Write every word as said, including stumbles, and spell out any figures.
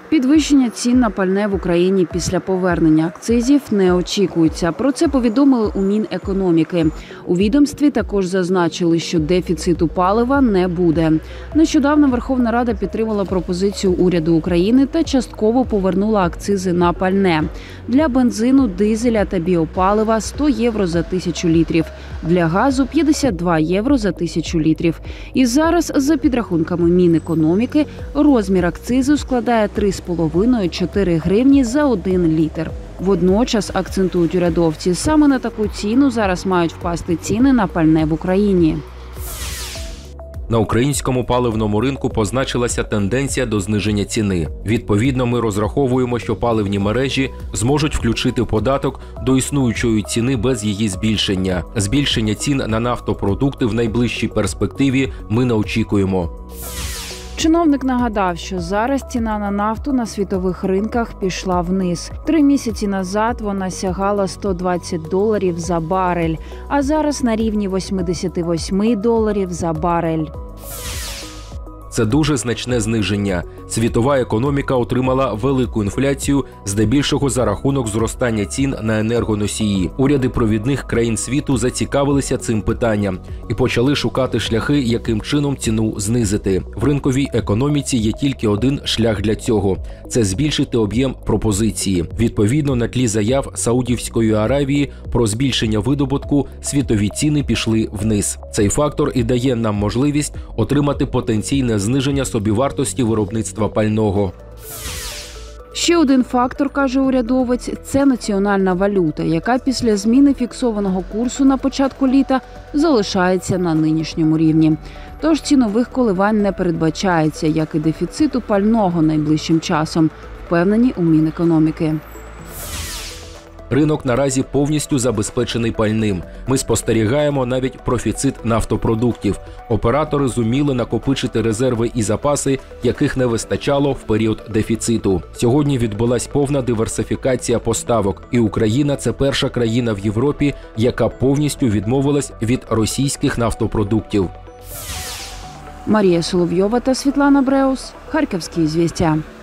Підвищення цін на пальне в Україні після повернення акцизів не очікується. Про це повідомили у Мінекономіки. У відомстві також зазначили, що дефіциту палива не буде. Нещодавно Верховна Рада підтримала пропозицію уряду України та частково повернула акцизи на пальне. Для бензину, дизеля та біопалива – сто євро за тисячу літрів. Для газу – п'ятдесят два євро за тисячу літрів. І зараз, за підрахунками Мінекономіки, розмір акцизу складає три з половиною - чотири гривні за один літр. Водночас, акцентують урядовці, саме на таку ціну зараз мають впасти ціни на пальне в Україні. На українському паливному ринку позначилася тенденція до зниження ціни. Відповідно, ми розраховуємо, що паливні мережі зможуть включити податок до існуючої ціни без її збільшення. Збільшення цін на нафтопродукти в найближчій перспективі ми не очікуємо. Чиновник нагадав, що зараз ціна на нафту на світових ринках пішла вниз. Три місяці назад вона сягала сто двадцять доларів за барель, а зараз на рівні вісімдесят вісім доларів за барель. Це дуже значне зниження. Світова економіка отримала велику інфляцію, здебільшого за рахунок зростання цін на енергоносії. Уряди провідних країн світу зацікавилися цим питанням і почали шукати шляхи, яким чином ціну знизити. В ринковій економіці є тільки один шлях для цього – це збільшити об'єм пропозиції. Відповідно, на тлі заяв Саудівської Аравії про збільшення видобутку світові ціни пішли вниз. Цей фактор і дає нам можливість отримати потенційне зниження собівартості виробництва пального. Ще один фактор, каже урядовець, це національна валюта, яка після зміни фіксованого курсу на початку літа залишається на нинішньому рівні. Тож цінових коливань не передбачається, як і дефіциту пального найближчим часом, впевнені у Мінекономіки. Ринок наразі повністю забезпечений пальним. Ми спостерігаємо навіть профіцит нафтопродуктів. Оператори зуміли накопичити резерви і запаси, яких не вистачало в період дефіциту. Сьогодні відбулась повна диверсифікація поставок. І Україна – це перша країна в Європі, яка повністю відмовилась від російських нафтопродуктів. Марія Соловйова та Світлана Бреус. Харківські звістя.